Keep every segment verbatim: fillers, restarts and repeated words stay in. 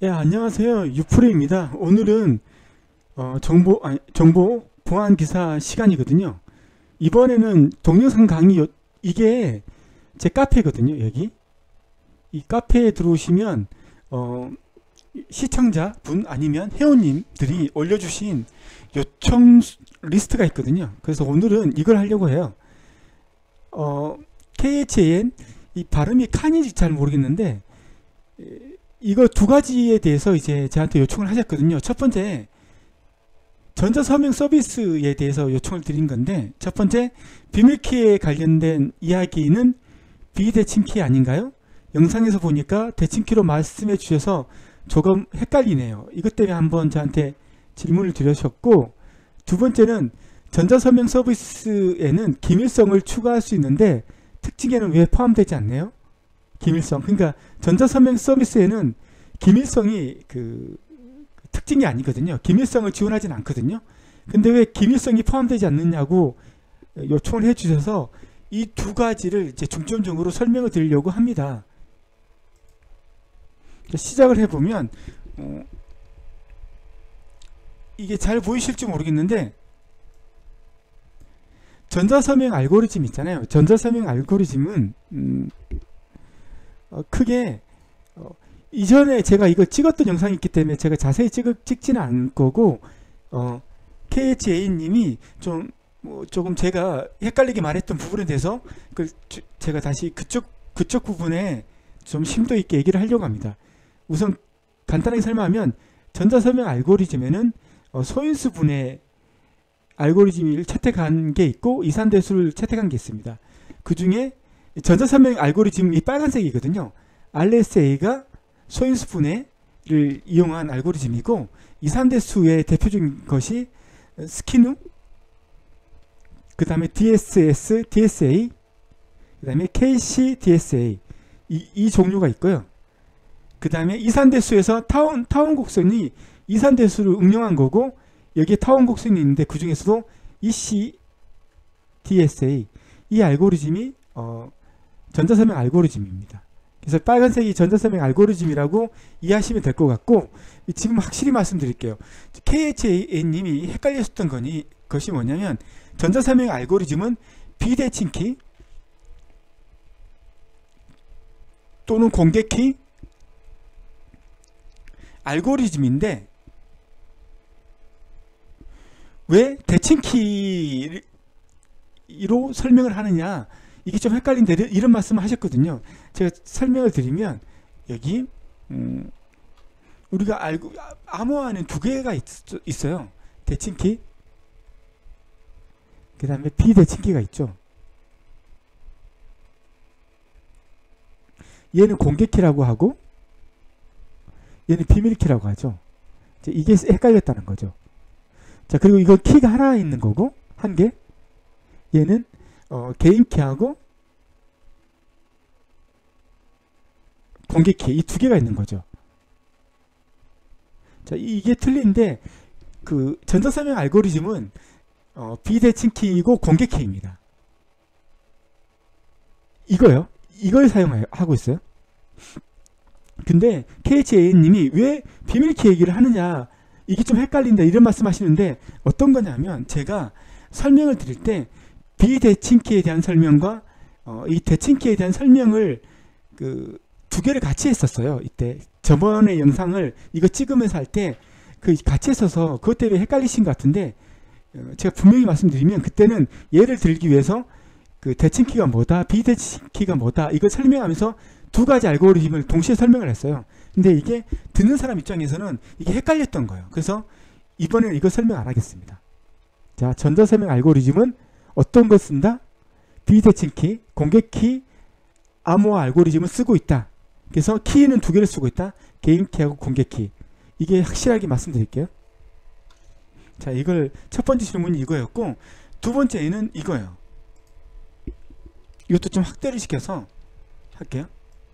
예, 안녕하세요. 유프레입니다. 오늘은 어, 정보 아니, 정보 보안 기사 시간이거든요. 이번에는 동영상 강의 요- 이게 제 카페거든요. 여기 이 카페에 들어오시면 어, 시청자분 아니면 회원님들이 올려주신 요청 수- 리스트가 있거든요. 그래서 오늘은 이걸 하려고 해요. 어, 케이에이치에이엔 이 발음이 칸인지 잘 모르겠는데 이거 두 가지에 대해서 이제 저한테 요청을 하셨거든요. 첫 번째, 전자서명 서비스에 대해서 요청을 드린 건데, 첫 번째, 비밀키에 관련된 이야기는 비대칭키 아닌가요? 영상에서 보니까 대칭키로 말씀해 주셔서 조금 헷갈리네요. 이것 때문에 한번 저한테 질문을 드렸었고, 두 번째는 전자서명 서비스에는 기밀성을 추가할 수 있는데, 특징에는 왜 포함되지 않네요? 기밀성. 그러니까 전자서명 서비스에는 기밀성이 그 특징이 아니거든요. 기밀성을 지원하진 않거든요. 근데 왜 기밀성이 포함되지 않느냐고 요청을 해 주셔서 이 두 가지를 이제 중점적으로 설명을 드리려고 합니다. 시작을 해보면 어, 이게 잘 보이실지 모르겠는데 전자서명 알고리즘 있잖아요. 전자서명 알고리즘은 음, 어, 크게 어, 이전에 제가 이거 찍었던 영상이 있기 때문에 제가 자세히 찍, 찍지는 않을 거고 어, 케이에이치에이님이 좀 뭐 조금 제가 헷갈리게 말했던 부분에 대해서 그 제가 다시 그쪽 그쪽 부분에 좀 심도 있게 얘기를 하려고 합니다. 우선 간단하게 설명하면 전자서명 알고리즘에는 어, 소인수 분해 알고리즘을 채택한 게 있고 이산대수를 채택한 게 있습니다. 그 중에 전자서명 알고리즘이 빨간색이거든요. 알에스에이가 소인수 분해를 이용한 알고리즘이고 이산대수의 대표적인 것이 스키누, 그 다음에 디에스에스, 디에스에이, 그 다음에 케이씨, 디에스에이 이, 이 종류가 있고요. 그 다음에 이산대수에서 타원, 타원 곡선이 이산대수를 응용한 거고 여기에 타원 곡선이 있는데 그 중에서도 이씨, 디에스에이 이 알고리즘이 어, 전자서명 알고리즘입니다. 그래서 빨간색이 전자서명 알고리즘이라고 이해하시면 될 것 같고 지금 확실히 말씀드릴게요. 케이에이치에이님이 헷갈렸었던 거니, 것이 뭐냐면 전자서명 알고리즘은 비대칭키 또는 공개키 알고리즘인데 왜 대칭키로 설명을 하느냐, 이게 좀 헷갈린데 이런 말씀을 하셨거든요. 제가 설명을 드리면 여기 음 우리가 알고 암호화는 두 개가 있, 있어요. 대칭키 그 다음에 비대칭키가 있죠. 얘는 공개키라고 하고 얘는 비밀키라고 하죠. 이게 헷갈렸다는 거죠. 자, 그리고 이거 키가 하나 있는 거고 한 개, 얘는 어, 개인키하고 공개키 이 두 개가 있는 거죠. 자, 이게 틀린데 그 전자서명 알고리즘은 어, 비대칭키이고 공개키입니다. 이거요. 이걸 사용하고 있어요. 근데 케이에이치에이님이 왜 비밀키 얘기를 하느냐, 이게 좀 헷갈린다 이런 말씀 하시는데 어떤 거냐면 제가 설명을 드릴 때 비대칭키에 대한 설명과 어, 이 대칭키에 대한 설명을 그 두 개를 같이 했었어요. 이때 저번에 영상을 이거 찍으면서 할 때 그 같이 했어서 그것 때문에 헷갈리신 것 같은데 어, 제가 분명히 말씀드리면 그때는 예를 들기 위해서 그 대칭키가 뭐다 비대칭키가 뭐다 이걸 설명하면서 두 가지 알고리즘을 동시에 설명을 했어요. 근데 이게 듣는 사람 입장에서는 이게 헷갈렸던 거예요. 그래서 이번에는 이거 설명 안 하겠습니다. 자, 전자서명 알고리즘은 어떤 걸 쓴다? 비대칭키, 공개키, 암호화 알고리즘을 쓰고 있다. 그래서 키는 두 개를 쓰고 있다. 개인키하고 공개키. 이게 확실하게 말씀드릴게요. 자, 이걸 첫 번째 질문이 이거였고 두 번째는 이거예요. 이것도 좀 확대를 시켜서 할게요.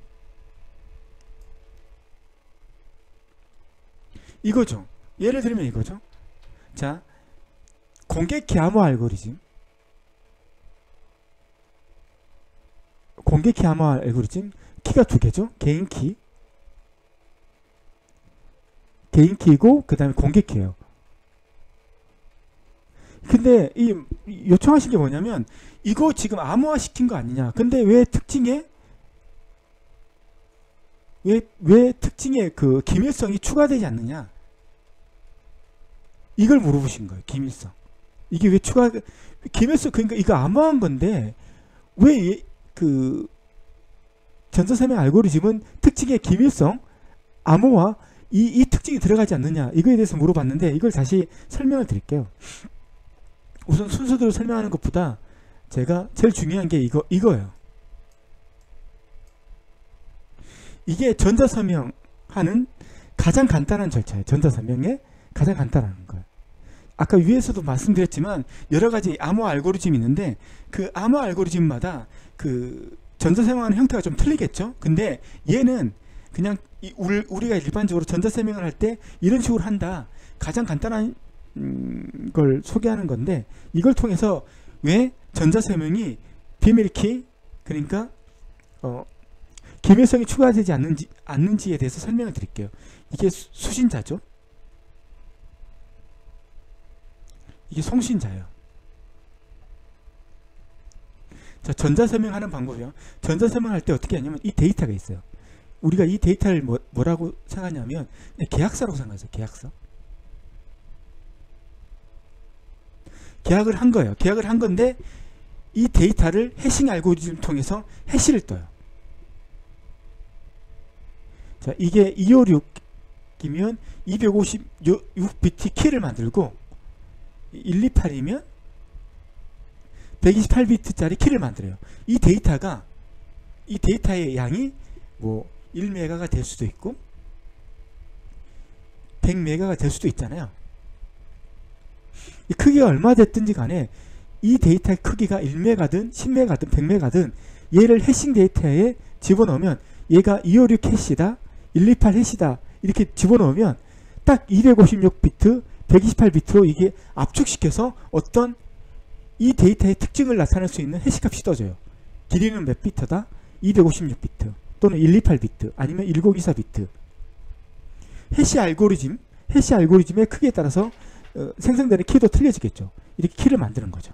이거죠. 예를 들면 이거죠. 자, 공개키 암호화 알고리즘. 공개키 암호화 알고리즘 키가 두 개죠. 개인키 개인 키고 그 다음에 공개 키예요. 근데 이 요청하신 게 뭐냐면 이거 지금 암호화 시킨 거 아니냐. 근데 왜 특징에 왜, 왜 특징에 그 기밀성이 추가되지 않느냐. 이걸 물어보신 거예요. 기밀성. 이게 왜 추가, 기밀성, 그러니까 이거 암호화한 건데, 왜 그 전자설명 알고리즘은 특징의 기밀성, 암호화, 이, 이 특징이 들어가지 않느냐. 이거에 대해서 물어봤는데, 이걸 다시 설명을 드릴게요. 우선 순서대로 설명하는 것보다 제가 제일 중요한 게 이거, 이거예요. 이게 전자서명하는 가장 간단한 절차예요. 전자서명의 가장 간단한 거예요. 아까 위에서도 말씀드렸지만 여러 가지 암호화 알고리즘이 있는데 그 암호화 알고리즘마다 그 전자서명하는 형태가 좀 틀리겠죠. 근데 얘는 그냥 이 우리가 일반적으로 전자서명을 할 때 이런 식으로 한다. 가장 간단한 음, 걸 소개하는 건데 이걸 통해서 왜 전자서명이 비밀키 그러니까 어 기밀성이 추가되지 않는지, 않는지에 대해서 설명을 드릴게요. 이게 수, 수신자죠. 이게 송신자예요. 자, 전자서명하는 방법이요. 전자서명할 때 어떻게 하냐면 이 데이터가 있어요. 우리가 이 데이터를 뭐, 뭐라고 생각하냐면 계약서라고 생각하세요. 계약서. 계약을 한 거예요. 계약을 한 건데 이 데이터를 해싱 알고리즘을 통해서 해시를 떠요. 자, 이게 이백오십육이면 이백오십육 비트 키를 만들고 백이십팔이면 백이십팔 비트짜리 키를 만들어요. 이 데이터가 이 데이터의 양이 뭐 일 메가가 될 수도 있고 백 메가가 될 수도 있잖아요. 이 크기가 얼마 됐든지 간에 이 데이터의 크기가 일 메가든 십 메가든 백 메가든 얘를 해싱 데이터에 집어넣으면 얘가 이백오십육 해시다 백이십팔 해시다 이렇게 집어넣으면 딱 이백오십육 비트 백이십팔 비트로 이게 압축시켜서 어떤 이 데이터의 특징을 나타낼 수 있는 해시값이 떠져요. 길이는 몇 비트다? 이백오십육 비트 또는 백이십팔 비트 아니면 천이십사 비트. 해시 알고리즘 해시 알고리즘의 크기에 따라서 어, 생성되는 키도 틀려지겠죠. 이렇게 키를 만드는 거죠.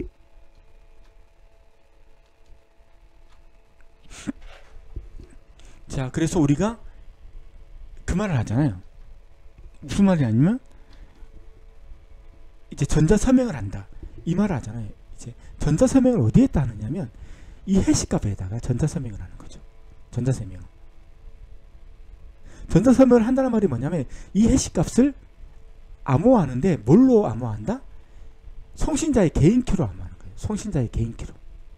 자, 그래서 우리가 그 말을 하잖아요. 무슨 말이 아니면 이제 전자서명을 한다. 이 말을 하잖아요. 이제 전자서명을 어디에다 하느냐면 이 해시값에다가 전자서명을 하는 거죠. 전자서명. 전자서명을 한다는 말이 뭐냐면 이 해시값을 암호화하는데 뭘로 암호화한다? 송신자의 개인키로 암호하는 거예요. 송신자의 개인키로.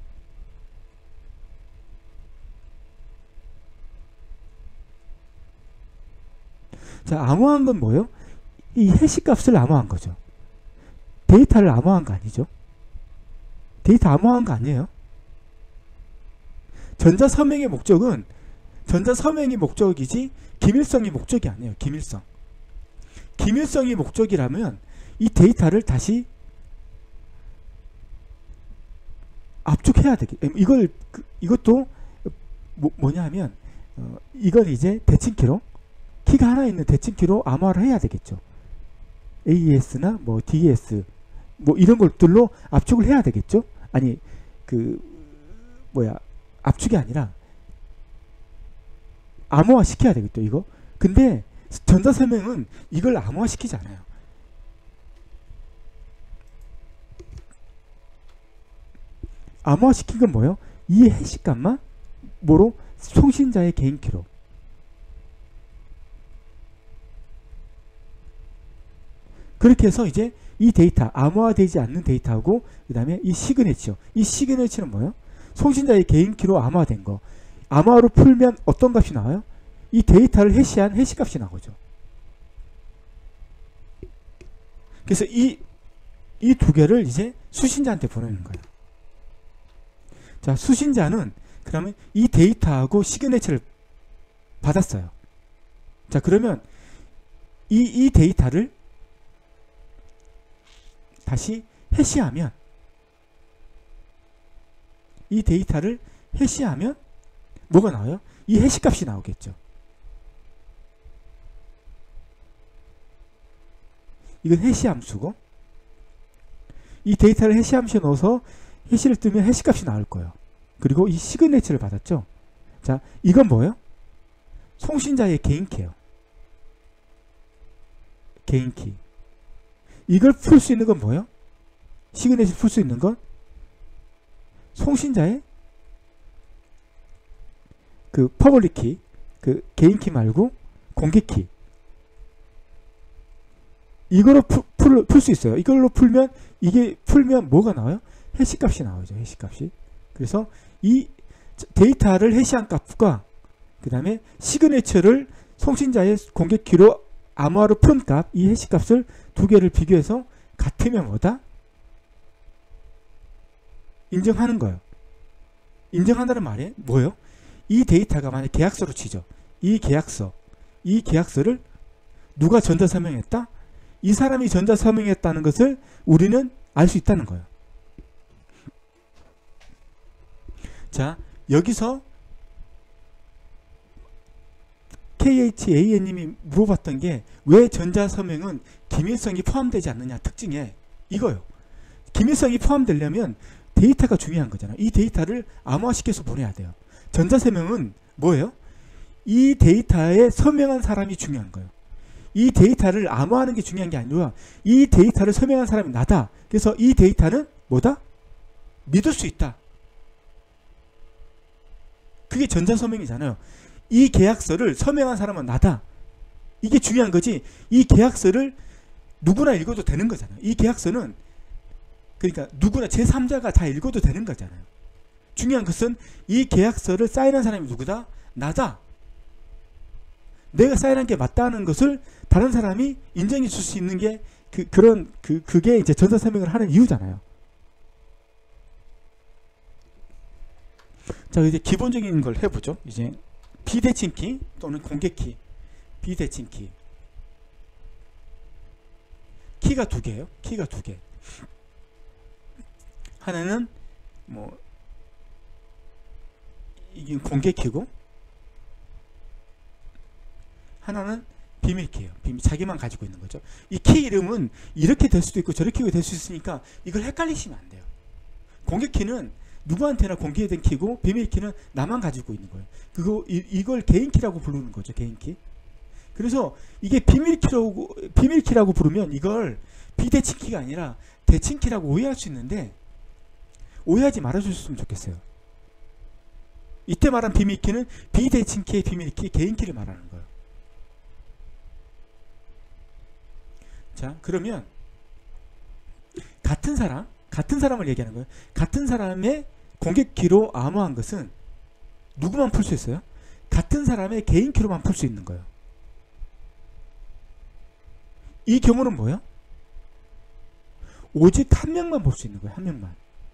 자, 암호한 건 뭐예요? 이 해시값을 암호한 거죠. 데이터를 암호한 거 아니죠. 데이터 암호한 거 아니에요. 전자서명의 목적은 전자서명이 목적이지 기밀성이 목적이 아니에요. 기밀성. 기밀성이 목적이라면 이 데이터를 다시 압축해야 되겠. 이걸 그, 이것도 뭐, 뭐냐 하면 어, 이건 이제 대칭키로 키가 하나 있는 대칭키로 암호화를 해야 되겠죠. 에이이에스나 뭐 디이에스 뭐 이런 것들로 압축을 해야 되겠죠. 아니 그 뭐야 압축이 아니라 암호화 시켜야 되겠죠. 이거. 근데 전자서명은 이걸 암호화 시키지 않아요. 암호화 시킨 건 뭐예요? 이 해시값만 뭐로? 송신자의 개인키로. 그렇게 해서 이제 이 데이터, 암호화되지 않는 데이터하고 그 다음에 이 시그네처. 이 시그네처는 뭐예요? 송신자의 개인키로 암호화된 거. 암호화로 풀면 어떤 값이 나와요? 이 데이터를 해시한 해시값이 나오죠. 그래서 이, 이 두 개를 이제 수신자한테 보내는 거예요. 자, 수신자는 그러면 이 데이터하고 시그네처를 받았어요. 자, 그러면 이, 이 데이터를 다시 해시하면 이 데이터를 해시하면 뭐가 나와요? 이 해시값이 나오겠죠. 이건 해시 함수고, 이 데이터를 해시 함수에 넣어서 해시를 뜨면 해시 값이 나올 거예요. 그리고 이 시그네처를 받았죠. 자, 이건 뭐예요? 송신자의 개인키예요. 개인키. 이걸 풀 수 있는 건 뭐예요? 시그네처를 풀 수 있는 건 송신자의 그 퍼블릭 키, 그 개인키 말고 공개키. 이거로 풀 수 있어요. 이걸로 풀면, 이게 풀면 뭐가 나와요? 해시 값이 나오죠. 해시 값이. 그래서 이 데이터를 해시한 값과 그 다음에 시그네처를 송신자의 공개키로 암호화로 푼 값, 이 해시 값을 두 개를 비교해서 같으면 뭐다? 인정하는 거예요. 인정한다는 말이 뭐예요? 이 데이터가 만약 계약서로 치죠. 이 계약서, 이 계약서를 누가 전자서명했다? 이 사람이 전자서명했다는 것을 우리는 알 수 있다는 거예요. 자, 여기서 케이에이치에이엔님이 물어봤던 게 왜 전자서명은 기밀성이 포함되지 않느냐 특징에 이거요. 기밀성이 포함되려면 데이터가 중요한 거잖아요. 이 데이터를 암호화시켜서 보내야 돼요. 전자서명은 뭐예요? 이 데이터에 서명한 사람이 중요한 거예요. 이 데이터를 암호화하는 게 중요한 게 아니라 이 데이터를 서명한 사람이 나다. 그래서 이 데이터는 뭐다? 믿을 수 있다. 그게 전자서명이잖아요. 이 계약서를 서명한 사람은 나다. 이게 중요한 거지. 이 계약서를 누구나 읽어도 되는 거잖아요. 이 계약서는 그러니까 누구나 제삼자가 다 읽어도 되는 거잖아요. 중요한 것은 이 계약서를 사인한 사람이 누구다? 나다. 내가 사인한 게 맞다는 것을 다른 사람이 인정해 줄 수 있는 게 그, 그런 그, 그게 이제 전자서명을 하는 이유잖아요. 자, 이제 기본적인 걸 해보죠. 이제 비대칭키 또는 공개키, 비대칭키. 키가 두 개예요. 키가 두 개. 하나는 뭐 이게 공개키고, 하나는 비밀키예요. 비밀, 자기만 가지고 있는 거죠. 이 키 이름은 이렇게 될 수도 있고 저렇게 될 수 있으니까 이걸 헷갈리시면 안 돼요. 공개키는 누구한테나 공개된 키고, 비밀키는 나만 가지고 있는 거예요. 그거 이, 이걸 개인키라고 부르는 거죠. 개인키. 그래서 이게 비밀키라고 비밀키라고 부르면 이걸 비대칭키가 아니라 대칭키라고 오해할 수 있는데 오해하지 말아주셨으면 좋겠어요. 이때 말한 비밀키는 비대칭키의 비밀키, 개인키를 말하는 거예요. 자, 그러면 같은 사람, 같은 사람을 얘기하는 거예요. 같은 사람의 공개키로 암호한 것은 누구만 풀 수 있어요? 같은 사람의 개인키로만 풀 수 있는 거예요. 이 경우는 뭐예요? 오직 한 명만 볼 수 있는 거예요. 한 명만.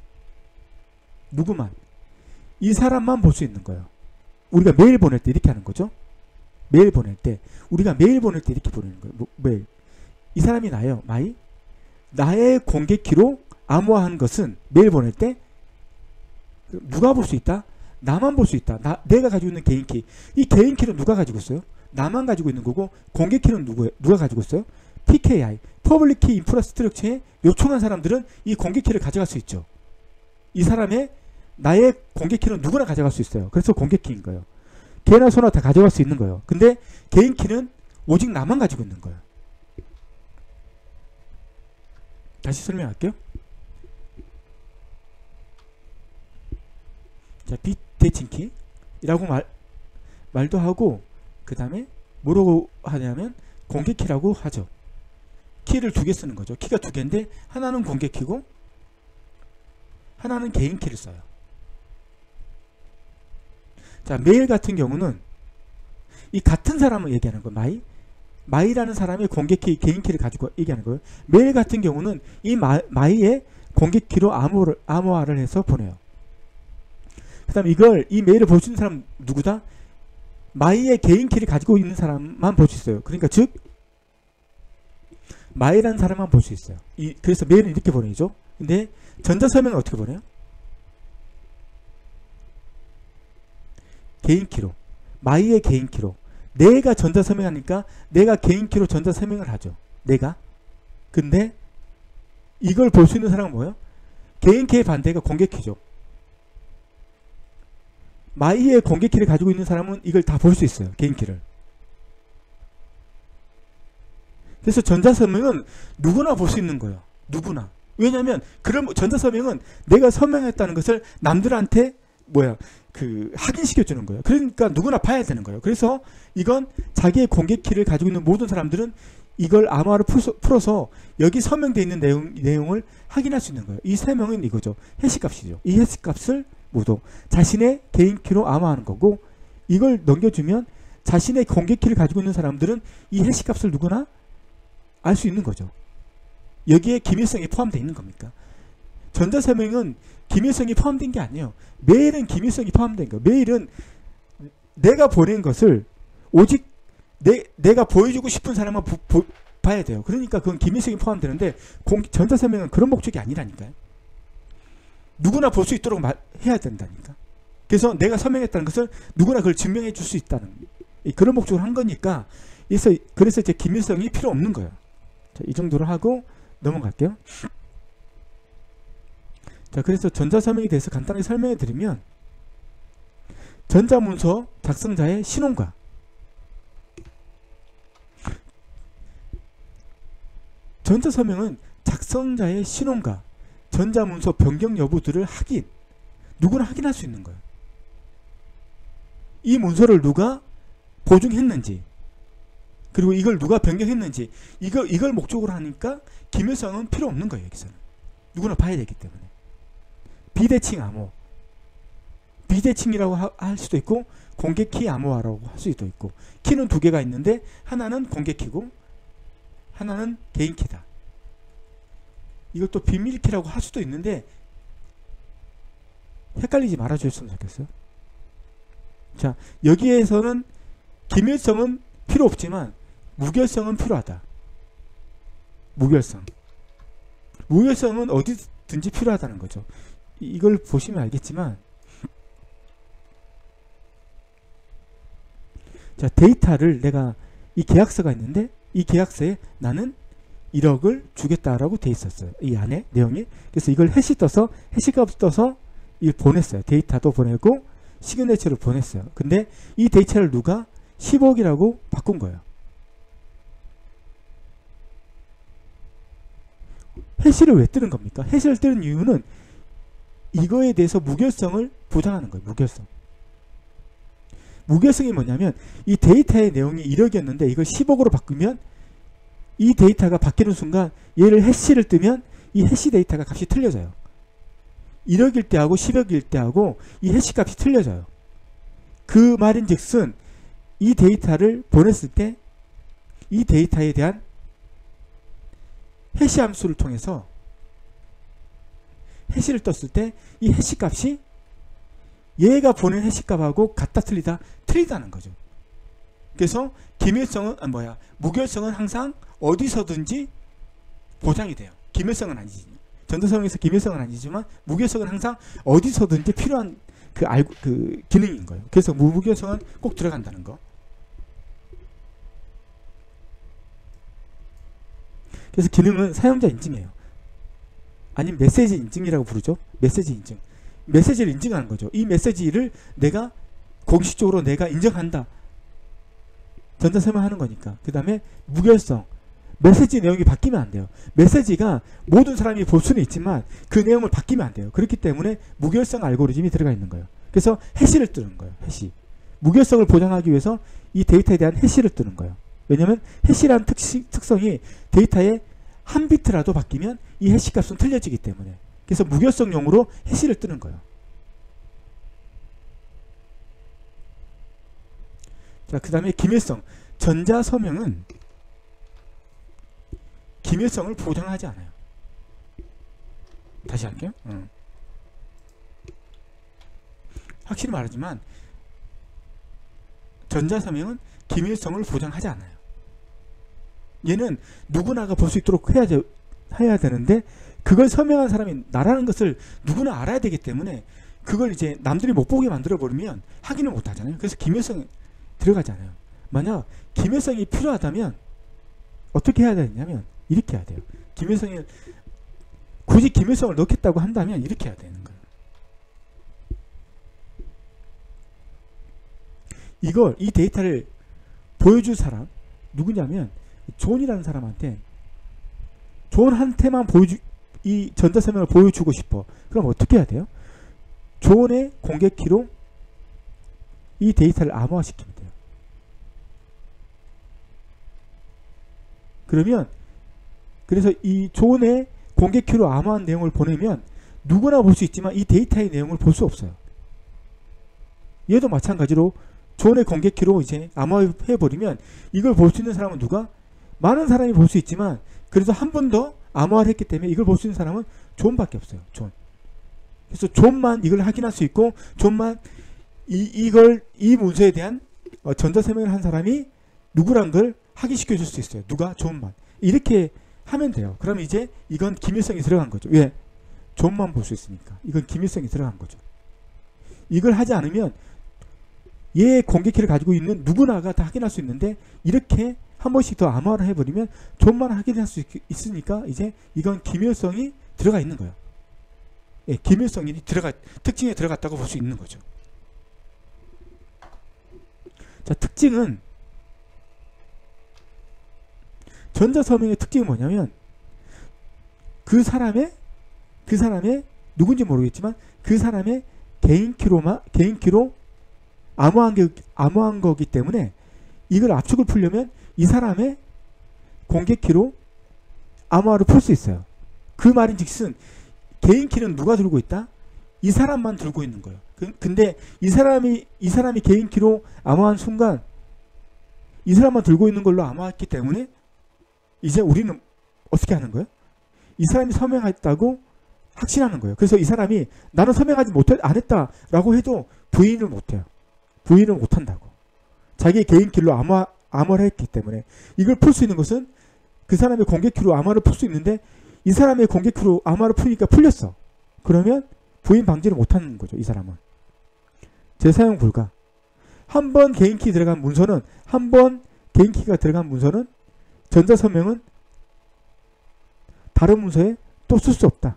누구만? 이 사람만 볼 수 있는 거예요. 우리가 메일 보낼 때 이렇게 하는 거죠. 메일 보낼 때 우리가 메일 보낼 때 이렇게 보내는 거예요. 뭐, 메일. 이 사람이 나예요. 마이. 나의 공개키로 암호화한 것은 메일 보낼 때 누가 볼 수 있다? 나만 볼 수 있다. 나, 내가 가지고 있는 개인키. 이 개인키는 누가 가지고 있어요? 나만 가지고 있는 거고, 공개키는 누구, 누가 가지고 있어요? 피케이아이, 퍼블릭 키 인프라스트럭처에 요청한 사람들은 이 공개키를 가져갈 수 있죠. 이 사람의 나의 공개키는 누구나 가져갈 수 있어요. 그래서 공개키인 거예요. 개나 소나 다 가져갈 수 있는 거예요. 근데 개인키는 오직 나만 가지고 있는 거예요. 다시 설명할게요. 자, 비대칭키라고 말, 말도 하고, 그 다음에 뭐라고 하냐면 공개키라고 하죠. 키를 두 개 쓰는 거죠. 키가 두 개인데 하나는 공개키고 하나는 개인키를 써요. 자, 메일 같은 경우는 이 같은 사람을 얘기하는 거예요. 마이. 마이라는 사람이 공개키, 개인키를 가지고 얘기하는 거예요. 메일 같은 경우는 이 마, 마이의 공개키로 암호를, 암호화를 해서 보내요. 그 다음에 이걸, 이 메일을 볼 수 있는 사람 누구다? 마이의 개인키를 가지고 있는 사람만 볼 수 있어요. 그러니까 즉 마이라는 사람만 볼 수 있어요. 이, 그래서 메일은 이렇게 보내죠. 근데 전자서명은 어떻게 보내요? 개인키로. 마이의 개인키로. 내가 전자서명하니까 내가 개인키로 전자서명을 하죠. 내가. 근데 이걸 볼 수 있는 사람은 뭐예요? 개인키의 반대가 공개키죠. 마이의 공개키를 가지고 있는 사람은 이걸 다 볼 수 있어요. 개인키를. 그래서 전자서명은 누구나 볼 수 있는 거예요. 누구나. 왜냐하면 그런 전자서명은 내가 서명했다는 것을 남들한테 뭐야 그 확인시켜 주는 거예요. 그러니까 누구나 봐야 되는 거예요. 그래서 이건 자기의 공개키를 가지고 있는 모든 사람들은 이걸 암호화로 풀어서 여기 서명되어 있는 내용, 내용을 확인할 수 있는 거예요. 이 설명은 이거죠. 해시값이죠. 이 해시값을 모두 자신의 개인키로 암호화하는 거고, 이걸 넘겨주면 자신의 공개키를 가지고 있는 사람들은 이 해시값을 누구나 알 수 있는 거죠. 여기에 기밀성이 포함되어 있는 겁니까? 전자서명은 기밀성이 포함된 게 아니에요. 메일은 기밀성이 포함된 거예요. 메일은 내가 보낸 것을 오직 내, 내가 보여주고 싶은 사람만 보, 보, 봐야 돼요. 그러니까 그건 기밀성이 포함되는데 공, 전자서명은 그런 목적이 아니라니까요. 누구나 볼 수 있도록 말, 해야 된다니까. 그래서 내가 서명했다는 것을 누구나 그걸 증명해 줄 수 있다는 그런 목적으로 한 거니까, 그래서, 그래서 이제 기밀성이 필요 없는 거예요. 자, 이 정도로 하고 넘어갈게요. 자, 그래서 전자서명에 대해서 간단하게 설명해 드리면, 전자문서 작성자의 신원과 전자서명은 작성자의 신원과 전자문서 변경 여부들을 확인, 누구나 확인할 수 있는 거예요. 이 문서를 누가 보증했는지, 그리고 이걸 누가 변경했는지, 이걸, 이걸 목적으로 하니까 기밀성은 필요 없는 거예요. 여기서는 누구나 봐야 되기 때문에. 비대칭 암호, 비대칭이라고 하, 할 수도 있고 공개키 암호화라고 할 수도 있고, 키는 두 개가 있는데 하나는 공개키고 하나는 개인키다. 이걸 또 비밀키라고 할 수도 있는데 헷갈리지 말아주셨으면 좋겠어요. 자, 여기에서는 기밀성은 필요 없지만 무결성은 필요하다. 무결성. 무결성은 어디든지 필요하다는 거죠. 이걸 보시면 알겠지만, 자, 데이터를 내가 이 계약서가 있는데 이 계약서에 나는 일억을 주겠다라고 돼 있었어요. 이 안에 내용이. 그래서 이걸 해시 떠서 해시값 떠서 이걸 보냈어요. 데이터도 보내고 시그네처를 보냈어요. 근데 이 데이터를 누가 십억이라고 바꾼 거예요. 해시를 왜 뜨는 겁니까? 해시를 뜨는 이유는 이거에 대해서 무결성을 보장하는 거예요. 무결성. 무결성이 뭐냐면 이 데이터의 내용이 일억이었는데 이걸 십억으로 바꾸면 이 데이터가 바뀌는 순간 얘를 해시를 뜨면 이 해시 데이터가 값이 틀려져요. 일억일 때하고 십억일 때하고 이 해시 값이 틀려져요. 그 말인 즉슨 이 데이터를 보냈을 때 이 데이터에 대한 해시 함수를 통해서 해시를 떴을 때 이 해시 값이 얘가 보낸 해시 값하고 같다 틀리다 틀리다는 거죠. 그래서 기밀성은 아 뭐야 무결성은 항상 어디서든지 보장이 돼요. 기밀성은 아니지. 전자서명에서 기밀성은 아니지만 무결성은 항상 어디서든지 필요한 그 알고 그 기능인 거예요. 그래서 무무결성은 꼭 들어간다는 거. 그래서 기능은 사용자 인증이에요. 아니면 메시지 인증이라고 부르죠. 메시지 인증. 메시지를 인증하는 거죠. 이 메시지를 내가 공식적으로 내가 인정한다. 전자서명하는 거니까. 그 다음에 무결성. 메시지 내용이 바뀌면 안 돼요. 메시지가 모든 사람이 볼 수는 있지만 그 내용을 바뀌면 안 돼요. 그렇기 때문에 무결성 알고리즘이 들어가 있는 거예요. 그래서 해시를 뜨는 거예요. 해시. 무결성을 보장하기 위해서 이 데이터에 대한 해시를 뜨는 거예요. 왜냐하면 해시라는 특시, 특성이 데이터의 한 비트라도 바뀌면 이 해시 값은 틀려지기 때문에. 그래서 무결성용으로 해시를 뜨는 거예요. 자, 그 다음에 기밀성. 전자서명은 기밀성을 보장하지 않아요. 다시 할게요. 응. 확실히 말하지만 전자서명은 기밀성을 보장하지 않아요. 얘는 누구나가 볼 수 있도록 해야, 되, 해야 되는데 그걸 서명한 사람이 나라는 것을 누구나 알아야 되기 때문에 그걸 이제 남들이 못 보게 만들어 버리면 확인을 못 하잖아요. 그래서 기밀성이 들어가잖아요. 만약 기밀성이 필요하다면 어떻게 해야 되냐면 이렇게 해야 돼요. 기밀성을 굳이 기밀성을 넣겠다고 한다면 이렇게 해야 되는 거예요. 이걸 이 데이터를 보여줄 사람 누구냐면 존이라는 사람한테 존한테만 보여주 이 전자서명을 보여주고 싶어. 그럼 어떻게 해야 돼요? 존의 공개키로 이 데이터를 암호화시키면 돼요. 그러면 그래서 이 존의 공개키로 암호화한 내용을 보내면 누구나 볼 수 있지만 이 데이터의 내용을 볼 수 없어요. 얘도 마찬가지로 존의 공개키로 이제 암호화해버리면 이걸 볼 수 있는 사람은 누가? 많은 사람이 볼 수 있지만 그래서 한 번 더 암호화를 했기 때문에 이걸 볼 수 있는 사람은 존밖에 없어요. 존. 그래서 존만 이걸 확인할 수 있고 존만 이, 이걸 이 문서에 대한 어, 전자서명을 한 사람이 누구란 걸 확인시켜 줄 수 있어요. 누가? 존만. 이렇게 하면 돼요. 그럼 이제 이건 기밀성이 들어간 거죠. 왜? 존만 볼 수 있으니까. 이건 기밀성이 들어간 거죠. 이걸 하지 않으면 얘의 공개키를 가지고 있는 누구나가 다 확인할 수 있는데 이렇게 한 번씩 더 암호화를 해버리면 존만 확인할 수 있, 있으니까 이제 이건 기밀성이 들어가 있는 거예요. 예, 기밀성이 들어가 특징에 들어갔다고 볼 수 있는 거죠. 자, 특징은 전자서명의 특징은 뭐냐면 그 사람의 그 사람의 누군지 모르겠지만 그 사람의 개인키로만 개인키로 암호한, 게, 암호한 거기 때문에 이걸 압축을 풀려면 이 사람의 공개키로 암호화를 풀 수 있어요. 그 말인즉슨 개인키는 누가 들고 있다? 이 사람만 들고 있는 거예요. 그, 근데 이 사람이 이 사람이 개인키로 암호한 순간 이 사람만 들고 있는 걸로 암호했기 때문에 이제 우리는 어떻게 하는 거예요? 이 사람이 서명했다고 확신하는 거예요. 그래서 이 사람이 나는 서명하지 못했 안 했다라고 해도 부인을 못해요. 부인을 못한다고. 자기의 개인키로 암호, 암호를 했기 때문에 이걸 풀 수 있는 것은 그 사람의 공개키로 암호를 풀 수 있는데 이 사람의 공개키로 암호를 푸니까 풀렸어. 그러면 부인 방지를 못하는 거죠. 이 사람은. 재사용 불가. 한 번 개인키 들어간 문서는 한 번 개인키가 들어간 문서는 전자서명은 다른 문서에 또 쓸 수 없다.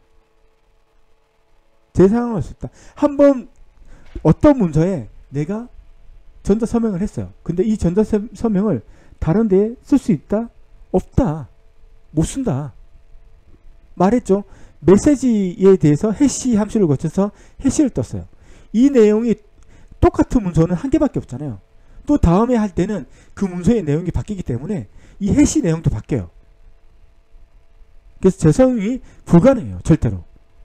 재사용할 수 있다. 한 번 어떤 문서에 내가 전자서명을 했어요. 근데 이 전자서명을 다른 데에 쓸 수 있다? 없다. 못 쓴다. 말했죠. 메시지에 대해서 해시 함수를 거쳐서 해시를 떴어요. 이 내용이 똑같은 문서는 한 개밖에 없잖아요. 또 다음에 할 때는 그 문서의 내용이 바뀌기 때문에 이 해시 내용도 바뀌어요. 그래서 재사용이 불가능해요. 절대로.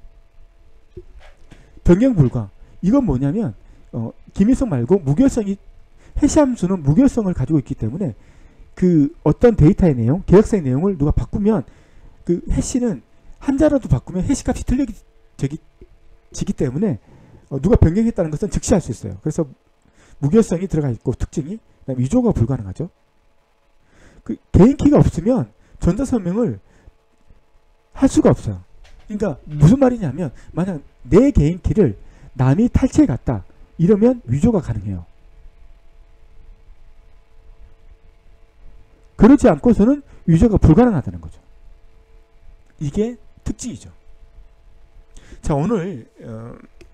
변경 불가. 이건 뭐냐면 어, 기밀성 말고 무결성이 해시 함수는 무결성을 가지고 있기 때문에 그 어떤 데이터의 내용, 계약서의 내용을 누가 바꾸면 그 해시는 한자라도 바꾸면 해시 값이 틀리기 저기, 지기 때문에 어, 누가 변경했다는 것은 즉시 할 수 있어요. 그래서 무결성이 들어가 있고 특징이 그다음에 위조가 불가능하죠. 그 개인키가 없으면 전자서명을 할 수가 없어요. 그러니까 무슨 말이냐면 만약 내 개인키를 남이 탈취해 갔다 이러면 위조가 가능해요. 그렇지 않고서는 위조가 불가능하다는 거죠. 이게 특징이죠. 자, 오늘 어,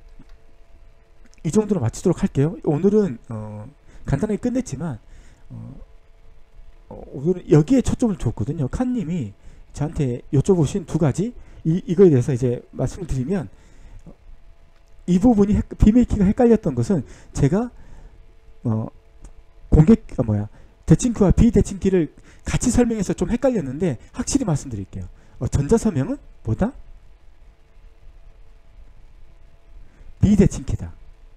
이 정도로 마치도록 할게요. 오늘은 어, 간단하게 끝냈지만 어, 어, 오늘은 여기에 초점을 줬거든요. 칸님이 저한테 여쭤보신 두 가지 이, 이거에 대해서 이제 말씀을 드리면 이 부분이 헷, 비밀키가 헷갈렸던 것은 제가 어, 공개 어, 뭐야 대칭키와 비대칭키를 같이 설명해서 좀 헷갈렸는데 확실히 말씀드릴게요. 어, 전자서명은 뭐다? 비대칭키다.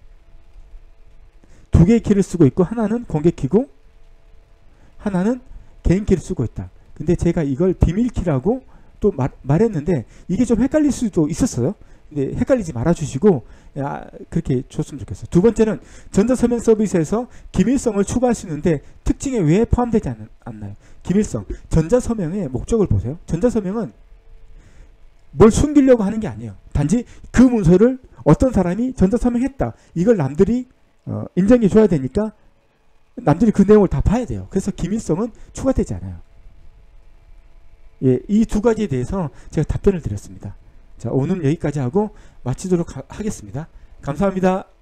두 개의 키를 쓰고 있고 하나는 공개키고 하나는 개인키를 쓰고 있다. 근데 제가 이걸 비밀키라고 또 말, 말했는데 이게 좀 헷갈릴 수도 있었어요. 근데 헷갈리지 말아주시고 야, 그렇게 줬으면 좋겠어요. 두 번째는 전자서명 서비스에서 기밀성을 추가할 수 있는데 특징에 왜 포함되지 않, 않나요? 기밀성. 전자서명의 목적을 보세요. 전자서명은 뭘 숨기려고 하는 게 아니에요. 단지 그 문서를 어떤 사람이 전자서명했다. 이걸 남들이 어, 인정해 줘야 되니까 남들이 그 내용을 다 봐야 돼요. 그래서 기밀성은 추가되지 않아요. 예, 이 두 가지에 대해서 제가 답변을 드렸습니다. 자, 오늘 여기까지 하고 마치도록 하, 하겠습니다. 감사합니다.